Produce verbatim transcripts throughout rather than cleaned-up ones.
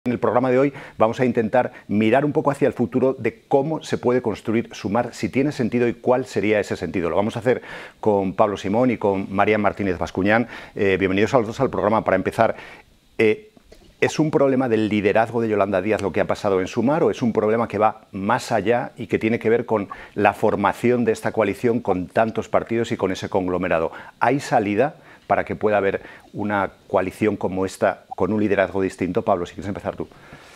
En el programa de hoy vamos a intentar mirar un poco hacia el futuro de cómo se puede construir Sumar, si tiene sentido y cuál sería ese sentido. Lo vamos a hacer con Pablo Simón y con Marian Martínez Bascuñán. Eh, bienvenidos a los dos al programa. Para empezar, eh, ¿es un problema del liderazgo de Yolanda Díaz lo que ha pasado en Sumar o es un problema que va más allá y que tiene que ver con la formación de esta coalición con tantos partidos y con ese conglomerado? ¿Hay salida para que pueda haber una coalición como esta con un liderazgo distinto? Pablo, si quieres empezar tú.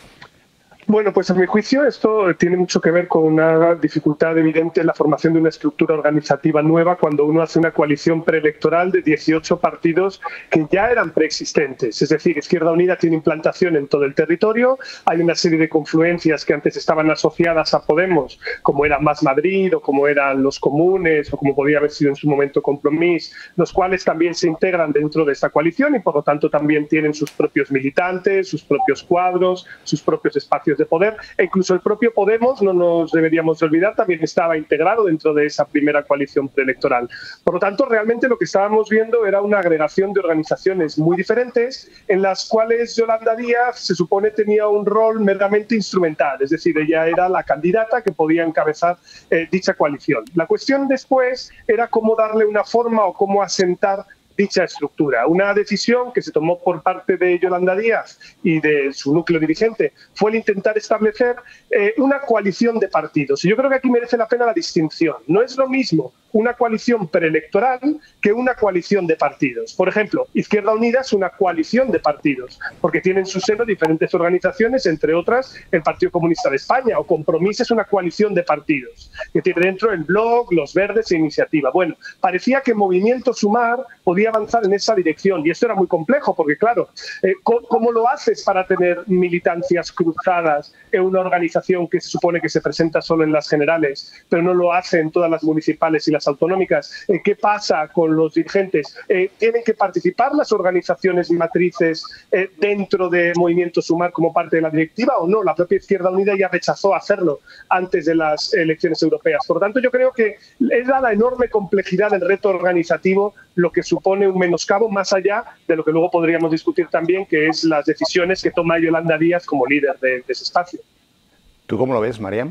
Bueno, pues a mi juicio esto tiene mucho que ver con una dificultad evidente en la formación de una estructura organizativa nueva cuando uno hace una coalición preelectoral de dieciocho partidos que ya eran preexistentes. Es decir, Izquierda Unida tiene implantación en todo el territorio, hay una serie de confluencias que antes estaban asociadas a Podemos, como era Más Madrid o como eran los Comunes o como podía haber sido en su momento Compromís, los cuales también se integran dentro de esta coalición y por lo tanto también tienen sus propios militantes, sus propios cuadros, sus propios espacios de poder, e incluso el propio Podemos, no nos deberíamos olvidar, también estaba integrado dentro de esa primera coalición preelectoral. Por lo tanto, realmente lo que estábamos viendo era una agregación de organizaciones muy diferentes en las cuales Yolanda Díaz se supone tenía un rol meramente instrumental, es decir, ella era la candidata que podía encabezar eh, dicha coalición. La cuestión después era cómo darle una forma o cómo asentar dicha estructura. Una decisión que se tomó por parte de Yolanda Díaz y de su núcleo dirigente fue el intentar establecer eh, una coalición de partidos. Y yo creo que aquí merece la pena la distinción. No es lo mismo una coalición preelectoral que una coalición de partidos. Por ejemplo, Izquierda Unida es una coalición de partidos, porque tiene en su seno diferentes organizaciones, entre otras el Partido Comunista de España, o Compromís es una coalición de partidos, que tiene dentro el Bloc, los Verdes e Iniciativa. Bueno, parecía que Movimiento Sumar podía avanzar en esa dirección, y esto era muy complejo, porque claro, eh, ¿cómo lo haces para tener militancias cruzadas en una organización que se supone que se presenta solo en las generales, pero no lo hace en todas las municipales y las autonómicas? Eh, ¿Qué pasa con los dirigentes? Eh, ¿Tienen que participar las organizaciones matrices eh, dentro de Movimiento Sumar como parte de la directiva o no? La propia Izquierda Unida ya rechazó hacerlo antes de las elecciones europeas. Por lo tanto, yo creo que es la enorme complejidad del reto organizativo lo que supone un menoscabo más allá de lo que luego podríamos discutir también, que es las decisiones que toma Yolanda Díaz como líder de, de ese espacio. ¿Tú cómo lo ves, Marian?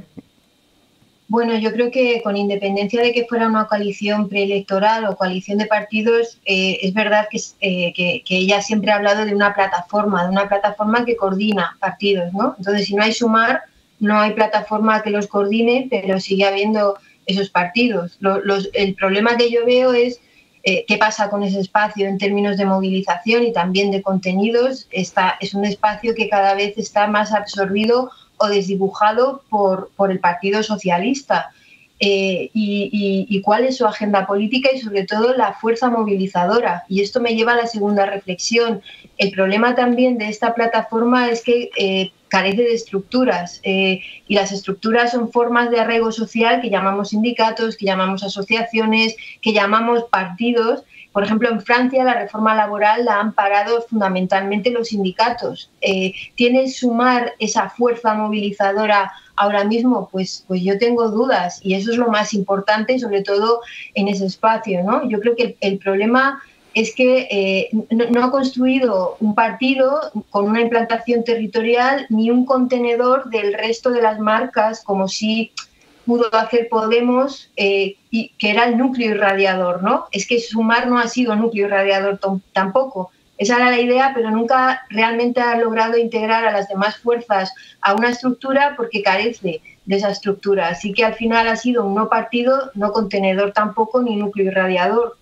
Bueno, yo creo que con independencia de que fuera una coalición preelectoral o coalición de partidos, eh, es verdad que, eh, que, que ella siempre ha hablado de una plataforma, de una plataforma que coordina partidos, ¿no? Entonces, si no hay Sumar, no hay plataforma que los coordine, pero sigue habiendo esos partidos. Los, los, el problema que yo veo es eh, qué pasa con ese espacio en términos de movilización y también de contenidos. Está, es un espacio que cada vez está más absorbido o desdibujado por, por el Partido Socialista. Eh, y, y, y cuál es su agenda política y sobre todo la fuerza movilizadora. Y esto me lleva a la segunda reflexión. El problema también de esta plataforma es que eh, carece de estructuras eh, y las estructuras son formas de arraigo social que llamamos sindicatos, que llamamos asociaciones, que llamamos partidos. Por ejemplo, en Francia la reforma laboral la han parado fundamentalmente los sindicatos. Eh, ¿Tiene Sumar esa fuerza movilizadora ahora mismo? Pues, pues yo tengo dudas y eso es lo más importante, sobre todo en ese espacio, ¿no? Yo creo que el, el problema es que eh, no, no ha construido un partido con una implantación territorial ni un contenedor del resto de las marcas como si pudo hacer Podemos, eh, y que era el núcleo irradiador, ¿no? Es que Sumar no ha sido núcleo irradiador tampoco. Esa era la idea, pero nunca realmente ha logrado integrar a las demás fuerzas a una estructura porque carece de esa estructura. Así que al final ha sido un no partido, no contenedor tampoco, ni núcleo irradiador.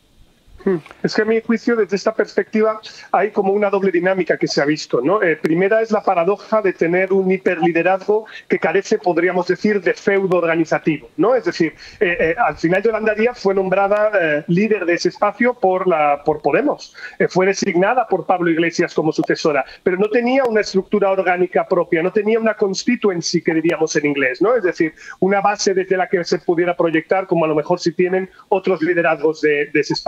Es que a mi juicio, desde esta perspectiva, hay como una doble dinámica que se ha visto, ¿no? Eh, primera es la paradoja de tener un hiperliderazgo que carece, podríamos decir, de feudo organizativo, ¿no? Es decir, eh, eh, al final Yolanda Díaz fue nombrada eh, líder de ese espacio por, la, por Podemos. Eh, fue designada por Pablo Iglesias como sucesora, pero no tenía una estructura orgánica propia, no tenía una constituency, que diríamos en inglés, ¿no? Es decir, una base desde la que se pudiera proyectar, como a lo mejor si tienen otros liderazgos de, de ese espacio.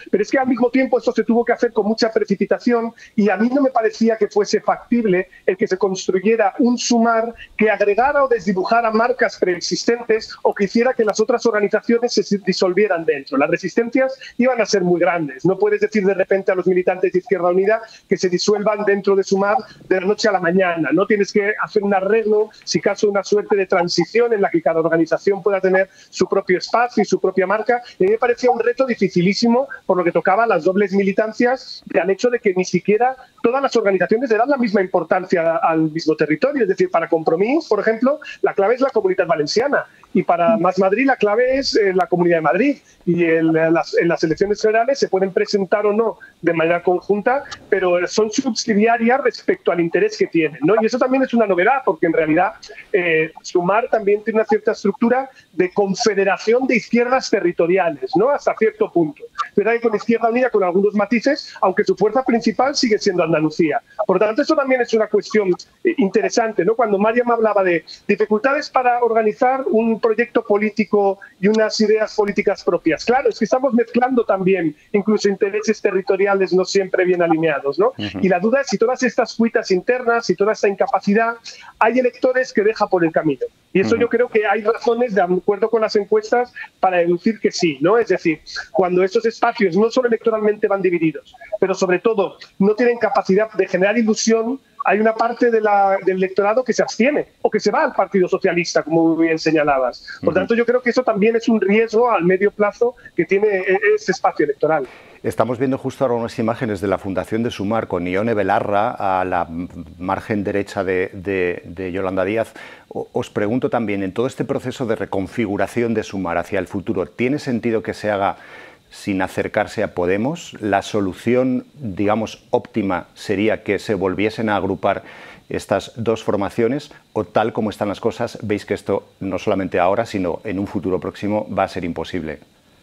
Pero es que al mismo tiempo esto se tuvo que hacer con mucha precipitación y a mí no me parecía que fuese factible el que se construyera un Sumar que agregara o desdibujara marcas preexistentes o que hiciera que las otras organizaciones se disolvieran dentro. Las resistencias iban a ser muy grandes. No puedes decir de repente a los militantes de Izquierda Unida que se disuelvan dentro de Sumar de la noche a la mañana. No tienes que hacer un arreglo, si acaso una suerte de transición en la que cada organización pueda tener su propio espacio y su propia marca. Y a mí me parecía un reto dificilísimo por lo que tocaba a las dobles militancias y al hecho de que ni siquiera todas las organizaciones le dan la misma importancia al mismo territorio. Es decir, para Compromís, por ejemplo, la clave es la Comunitat Valenciana y para Más Madrid la clave es eh, la Comunidad de Madrid. Y en las, en las elecciones generales se pueden presentar o no de manera conjunta, pero son subsidiarias respecto al interés que tienen, ¿no? Y eso también es una novedad, porque en realidad eh, Sumar también tiene una cierta estructura de confederación de izquierdas territoriales, ¿no? Hasta cierto punto. Pero hay con Izquierda Unida con algunos matices, aunque su fuerza principal sigue siendo Andalucía. Por lo tanto, eso también es una cuestión eh, interesante, ¿no? Cuando Mariam hablaba de dificultades para organizar un proyecto político y unas ideas políticas propias. Claro, es que estamos mezclando también incluso intereses territoriales no siempre bien alineados, ¿no? Uh-huh. Y la duda es si todas estas cuitas internas y toda esta incapacidad, hay electores que deja por el camino. Y eso uh-huh. yo creo que hay razones, de acuerdo con las encuestas, para deducir que sí, ¿no? Es decir, cuando estos espacios no solo electoralmente van divididos, pero sobre todo no tienen capacidad de generar ilusión, hay una parte de la, del electorado que se abstiene o que se va al Partido Socialista, como muy bien señalabas. Por tanto, yo creo que eso también es un riesgo al medio plazo que tiene ese espacio electoral. Estamos viendo justo ahora unas imágenes de la fundación de Sumar con Ione Belarra a la margen derecha de, de, de Yolanda Díaz. Os pregunto también, en todo este proceso de reconfiguración de Sumar hacia el futuro, ¿tiene sentido que se haga sin acercarse a Podemos? ¿La solución, digamos, óptima sería que se volviesen a agrupar estas dos formaciones? ¿O tal como están las cosas, veis que esto no solamente ahora, sino en un futuro próximo va a ser imposible?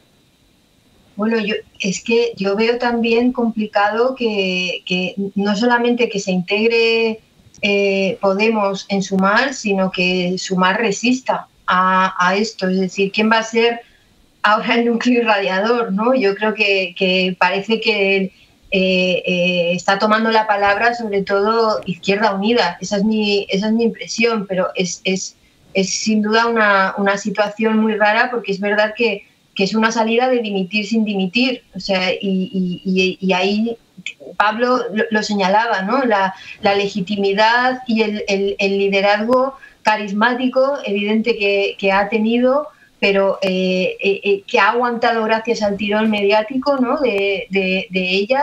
Bueno, yo, es que yo veo también complicado que, que no solamente que se integre eh, Podemos en Sumar, sino que Sumar resista a, a esto. Es decir, ¿quién va a ser ahora el núcleo irradiador, ¿no? Yo creo que, que parece que eh, eh, está tomando la palabra sobre todo Izquierda Unida. Esa es mi, esa es mi impresión, pero es, es, es sin duda una, una situación muy rara, porque es verdad que, que es una salida de dimitir sin dimitir. O sea, y, y, y ahí Pablo lo, lo señalaba, ¿no? La, la legitimidad y el, el, el liderazgo carismático evidente que, que ha tenido, pero eh, eh, que ha aguantado gracias al tirón mediático, ¿no? de, de, de ella.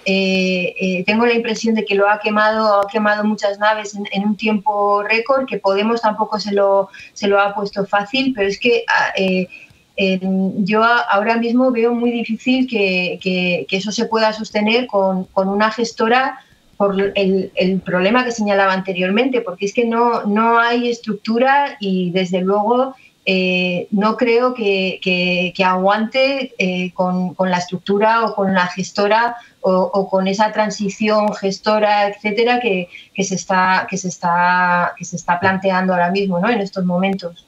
Eh, eh, tengo la impresión de que lo ha quemado, ha quemado muchas naves en, en un tiempo récord, que Podemos tampoco se lo, se lo ha puesto fácil, pero es que eh, eh, yo ahora mismo veo muy difícil que, que, que eso se pueda sostener con, con una gestora por el, el problema que señalaba anteriormente, porque es que no, no hay estructura y desde luego Eh, no creo que, que, que aguante eh, con, con la estructura o con la gestora o, o con esa transición gestora, etcétera, que, que, se está, que, se está, que se está planteando ahora mismo, ¿no? En estos momentos.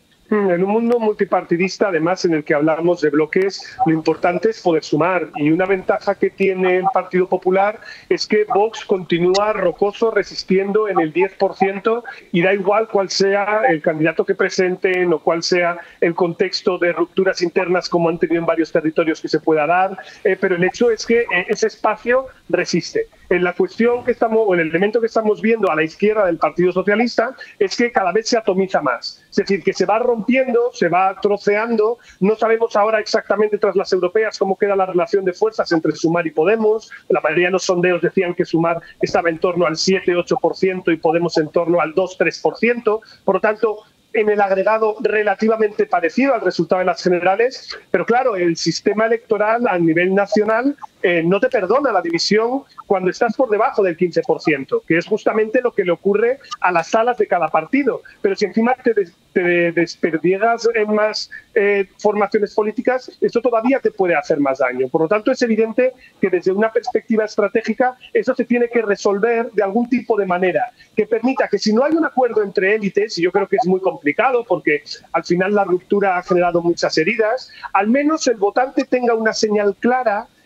En un mundo multipartidista, además, en el que hablamos de bloques, lo importante es poder sumar. Y una ventaja que tiene el Partido Popular es que Vox continúa rocoso, resistiendo en el diez por ciento, y da igual cuál sea el candidato que presenten o cuál sea el contexto de rupturas internas como han tenido en varios territorios que se pueda dar, eh, pero el hecho es que eh, ese espacio resiste. En la cuestión que estamos, o el elemento que estamos viendo a la izquierda del Partido Socialista es que cada vez se atomiza más. Es decir, que se va rompiendo, se va troceando. No sabemos ahora exactamente tras las europeas cómo queda la relación de fuerzas entre Sumar y Podemos. La mayoría de los sondeos decían que Sumar estaba en torno al siete ocho por ciento y Podemos en torno al dos tres por ciento. Por lo tanto, en el agregado relativamente parecido al resultado de las generales, pero claro, el sistema electoral a nivel nacional eh, no te perdona la división cuando estás por debajo del quince por ciento, que es justamente lo que le ocurre a las salas de cada partido. Pero si encima te, des, te desperdiegas en más eh, formaciones políticas, esto todavía te puede hacer más daño. Por lo tanto, es evidente que desde una perspectiva estratégica eso se tiene que resolver de algún tipo de manera que permita que, si no hay un acuerdo entre élites, y yo creo que es muy complicado porque al final la ruptura ha generado muchas heridas, al menos el votante tenga una señal clara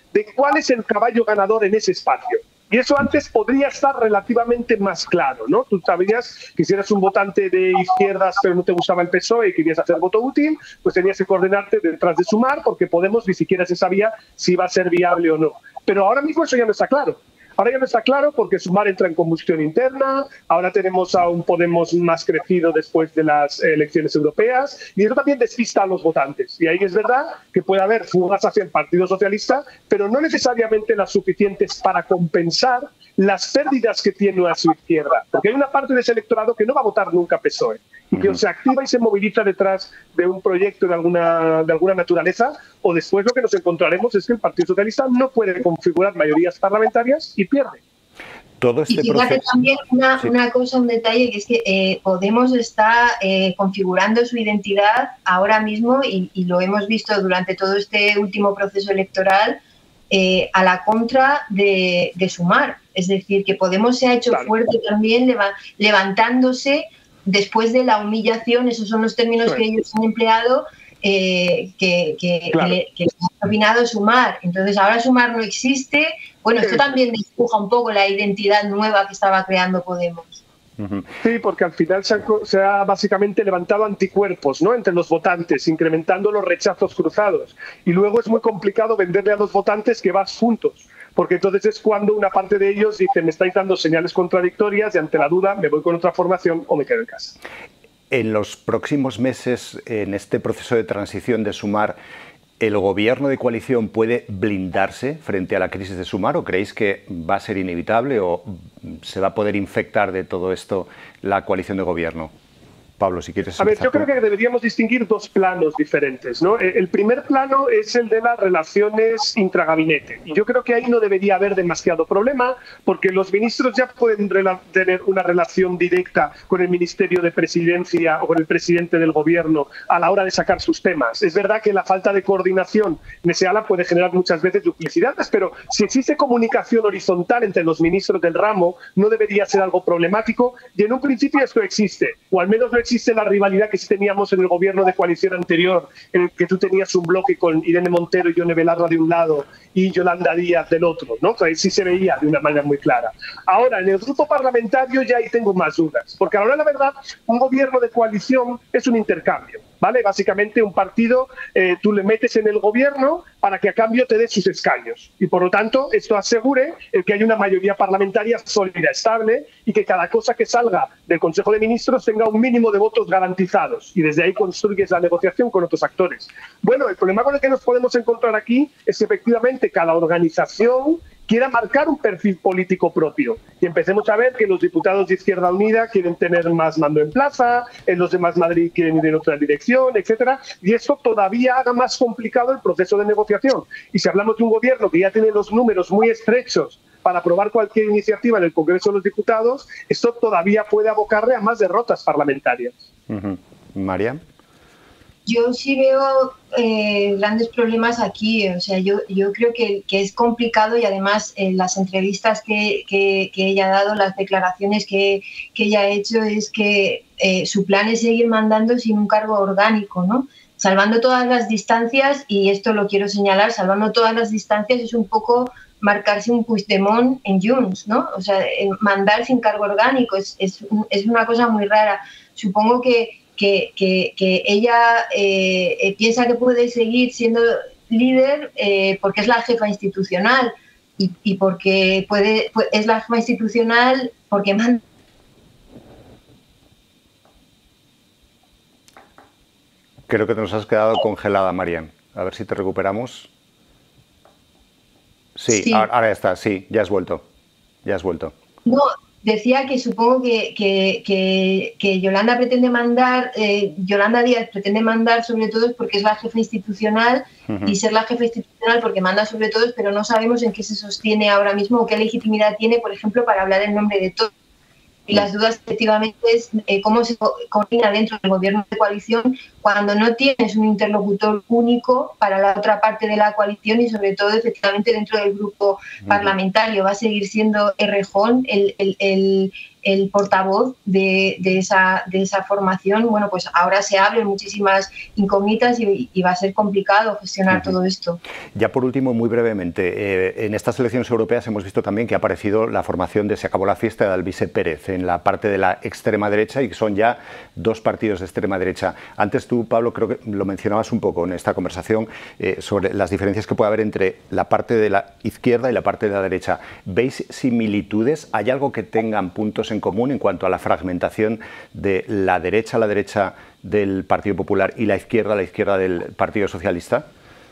de cuál es el caballo ganador en ese espacio. Y eso antes podría estar relativamente más claro, ¿no? Tú sabías que si eras un votante de izquierdas pero no te gustaba el P S O E y querías hacer voto útil, pues tenías que coordinarte detrás de Sumar, porque Podemos ni siquiera se sabía si iba a ser viable o no. Pero ahora mismo eso ya no está claro. Ahora ya no está claro porque Sumar entra en combustión interna, ahora tenemos a un Podemos más crecido después de las elecciones europeas, y eso también despista a los votantes. Y ahí es verdad que puede haber fugas hacia el Partido Socialista, pero no necesariamente las suficientes para compensar las pérdidas que tiene a su izquierda. Porque hay una parte de ese electorado que no va a votar nunca P S O E, y que o se activa y se moviliza detrás de un proyecto de alguna, de alguna naturaleza, o después lo que nos encontraremos es que el Partido Socialista no puede configurar mayorías parlamentarias y pierde. Todo este y fíjate proceso... también una, sí. una cosa, un detalle, que es que eh, Podemos está eh, configurando su identidad ahora mismo, y, y lo hemos visto durante todo este último proceso electoral, eh, a la contra de, de Sumar. Es decir, que Podemos se ha hecho claro. fuerte también, leva, levantándose después de la humillación, esos son los términos sí. que ellos han empleado, eh, que, que, claro. que, que ha opinado Sumar. Entonces ahora Sumar no existe. Bueno, esto también despoja un poco la identidad nueva que estaba creando Podemos. Sí, porque al final se ha, se ha básicamente levantado anticuerpos, ¿no?, entre los votantes, incrementando los rechazos cruzados. Y luego es muy complicado venderle a los votantes que vas juntos, porque entonces es cuando una parte de ellos dice: me estáis dando señales contradictorias, y ante la duda me voy con otra formación o me quedo en casa. En los próximos meses, en este proceso de transición de Sumar, ¿el gobierno de coalición puede blindarse frente a la crisis de Sumar, o creéis que va a ser inevitable o se va a poder infectar de todo esto la coalición de gobierno? Pablo, si quieres... A ver, yo creo que deberíamos distinguir dos planos diferentes, ¿no? El primer plano es el de las relaciones intragabinete, y yo creo que ahí no debería haber demasiado problema, porque los ministros ya pueden tener una relación directa con el Ministerio de Presidencia o con el presidente del gobierno a la hora de sacar sus temas. Es verdad que la falta de coordinación en ese ala puede generar muchas veces duplicidades, pero si existe comunicación horizontal entre los ministros del ramo, no debería ser algo problemático, y en un principio esto existe, o al menos no existe existe la rivalidad que sí teníamos en el gobierno de coalición anterior, en el que tú tenías un bloque con Irene Montero y Yone Belarra de un lado y Yolanda Díaz del otro, ¿no? Ahí sí se veía de una manera muy clara. Ahora, en el grupo parlamentario ya ahí tengo más dudas, porque ahora la verdad, un gobierno de coalición es un intercambio, ¿vale? Básicamente un partido, eh, tú le metes en el gobierno para que a cambio te dé sus escaños, y por lo tanto esto asegure el que haya una mayoría parlamentaria sólida, estable, y que cada cosa que salga del Consejo de Ministros tenga un mínimo de votos garantizados, y desde ahí construyes la negociación con otros actores. Bueno, el problema con el que nos podemos encontrar aquí es que efectivamente cada organización quiera marcar un perfil político propio, y empecemos a ver que los diputados de Izquierda Unida quieren tener más mando en plaza, en los demás Madrid quieren ir en otra dirección, etcétera, y esto todavía haga más complicado el proceso de negociación. Y si hablamos de un gobierno que ya tiene los números muy estrechos para aprobar cualquier iniciativa en el Congreso de los Diputados, esto todavía puede abocarle a más derrotas parlamentarias. Uh-huh. María. Yo sí veo eh, grandes problemas aquí. O sea, yo, yo creo que, que es complicado, y además en las entrevistas que, que, que ella ha dado, las declaraciones que, que ella ha hecho, es que eh, su plan es seguir mandando sin un cargo orgánico, ¿no? Salvando todas las distancias, y esto lo quiero señalar, salvando todas las distancias es un poco marcarse un Puigdemont en Junts, ¿no? O sea, mandar sin cargo orgánico es, es, es una cosa muy rara. Supongo que Que, que, que ella eh, eh, piensa que puede seguir siendo líder eh, porque es la jefa institucional, y, y porque puede, pues, es la jefa institucional porque manda. Creo que te nos has quedado congelada, Marian. A ver si te recuperamos. Sí, sí. Ahora, ahora está, sí, ya has vuelto. Ya has vuelto. No. Decía que supongo que, que, que, que Yolanda pretende mandar, eh, Yolanda Díaz pretende mandar sobre todos porque es la jefa institucional, uh-huh. y ser la jefa institucional porque manda sobre todos, pero no sabemos en qué se sostiene ahora mismo o qué legitimidad tiene, por ejemplo, para hablar en nombre de todos. Y las dudas, efectivamente, es eh, cómo se coordina dentro del gobierno de coalición cuál cuando no tienes un interlocutor único para la otra parte de la coalición y sobre todo efectivamente dentro del grupo parlamentario. Va a seguir siendo Errejón el, el, el, el portavoz de, de, esa, de esa formación. Bueno, pues ahora se abren muchísimas incógnitas y, y va a ser complicado gestionar uh-huh. todo esto. Ya por último, muy brevemente, eh, en estas elecciones europeas hemos visto también que ha aparecido la formación de Se acabó la fiesta de Alvise Pérez en la parte de la extrema derecha, y que son ya dos partidos de extrema derecha. Antes tú, Pablo, creo que lo mencionabas un poco en esta conversación eh, sobre las diferencias que puede haber entre la parte de la izquierda y la parte de la derecha. ¿Veis similitudes? ¿Hay algo que tengan puntos en común en cuanto a la fragmentación de la derecha, la derecha del Partido Popular, y la izquierda, la izquierda del Partido Socialista?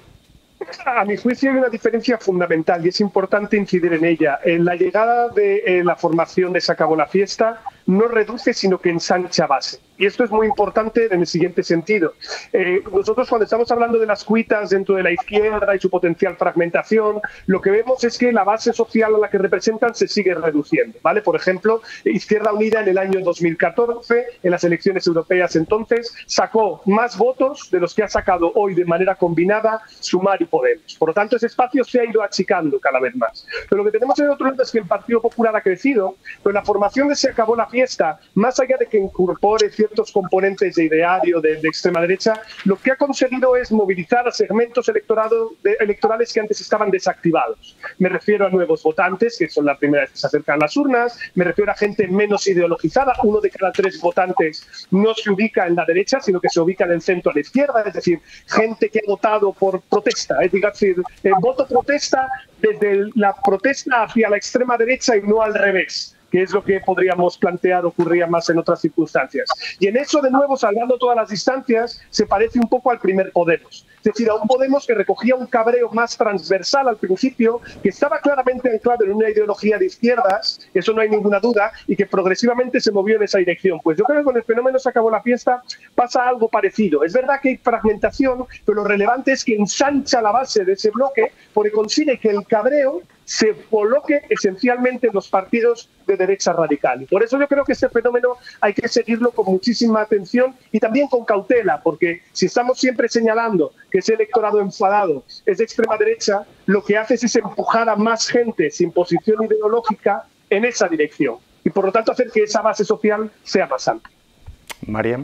A mi juicio hay una diferencia fundamental y es importante incidir en ella. En la llegada de eh, la formación de Se acabó la fiesta no reduce, sino que ensancha base. Y esto es muy importante en el siguiente sentido. Eh, nosotros cuando estamos hablando de las cuitas dentro de la izquierda y su potencial fragmentación, lo que vemos es que la base social a la que representan se sigue reduciendo, ¿vale? Por ejemplo, Izquierda Unida en el año dos mil catorce, en las elecciones europeas entonces, sacó más votos de los que ha sacado hoy de manera combinada Sumar y Podemos. Por lo tanto, ese espacio se ha ido achicando cada vez más. Pero lo que tenemos en el otro lado es que el Partido Popular ha crecido, pero la formación de Se acabó la fiesta, más allá de que incorpore ciertos componentes de ideario de, de extrema derecha, lo que ha conseguido es movilizar a segmentos electorado, de, electorales que antes estaban desactivados. Me refiero a nuevos votantes, que son la primera vez que se acercan a las urnas, me refiero a gente menos ideologizada. Uno de cada tres votantes no se ubica en la derecha, sino que se ubica en el centro a la izquierda, es decir, gente que ha votado por protesta, es decir, el voto protesta desde la protesta hacia la extrema derecha y no al revés, que es lo que podríamos plantear ocurría más en otras circunstancias. Y en eso, de nuevo, salvando todas las distancias, se parece un poco al primer Podemos. Es decir, a un Podemos que recogía un cabreo más transversal al principio, que estaba claramente anclado en una ideología de izquierdas, eso no hay ninguna duda, y que progresivamente se movió en esa dirección. Pues yo creo que con el fenómeno Se acabó la fiesta pasa algo parecido. Es verdad que hay fragmentación, pero lo relevante es que ensancha la base de ese bloque porque consigue que el cabreo se coloque esencialmente en los partidos de derecha radical. Y por eso yo creo que este fenómeno hay que seguirlo con muchísima atención y también con cautela, porque si estamos siempre señalando que ese electorado enfadado es de extrema derecha, lo que hace es empujar a más gente sin posición ideológica en esa dirección y por lo tanto hacer que esa base social sea más amplia. Mariam.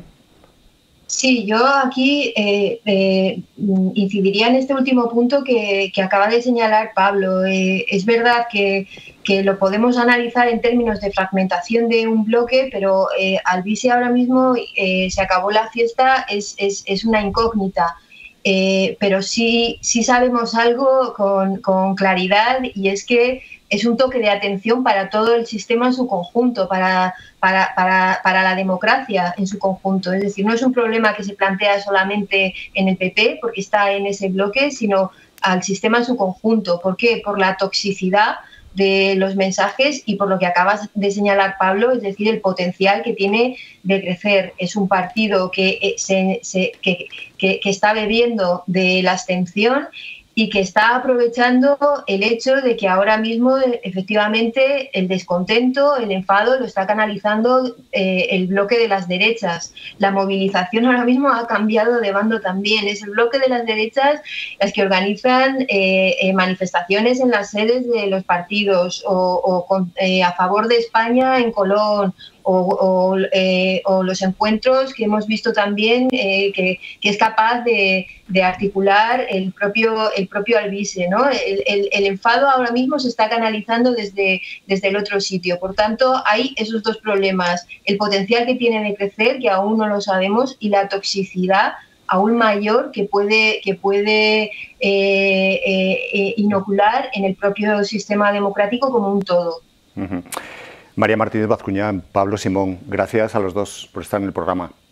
Sí, yo aquí eh, eh, incidiría en este último punto que, que acaba de señalar Pablo. Eh, es verdad que, que lo podemos analizar en términos de fragmentación de un bloque, pero eh, Alvise ahora mismo eh, Se acabó la fiesta, es, es, es una incógnita. Eh, pero sí, sí sabemos algo con, con claridad, y es que es un toque de atención para todo el sistema en su conjunto, para, para, para, para la democracia en su conjunto. Es decir, no es un problema que se plantea solamente en el P P, porque está en ese bloque, sino al sistema en su conjunto. ¿Por qué? Por la toxicidad de los mensajes y por lo que acabas de señalar, Pablo, es decir, el potencial que tiene de crecer. Es un partido que, se, se, que, que, que está bebiendo de la abstención y que está aprovechando el hecho de que ahora mismo efectivamente el descontento, el enfado lo está canalizando eh, el bloque de las derechas. La movilización ahora mismo ha cambiado de bando también. Es el bloque de las derechas las que organizan eh, eh, manifestaciones en las sedes de los partidos o, o con, eh, a favor de España en Colón, O, o, eh, o los encuentros que hemos visto también eh, que, que es capaz de, de articular el propio, el propio Alvise, ¿no? El, el, el enfado ahora mismo se está canalizando desde, desde el otro sitio. Por tanto, hay esos dos problemas: el potencial que tiene de crecer, que aún no lo sabemos, y la toxicidad aún mayor que puede, que puede eh, eh, inocular en el propio sistema democrático como un todo. Uh-huh. María Martínez Bascuñán, Pablo Simón, gracias a los dos por estar en el programa.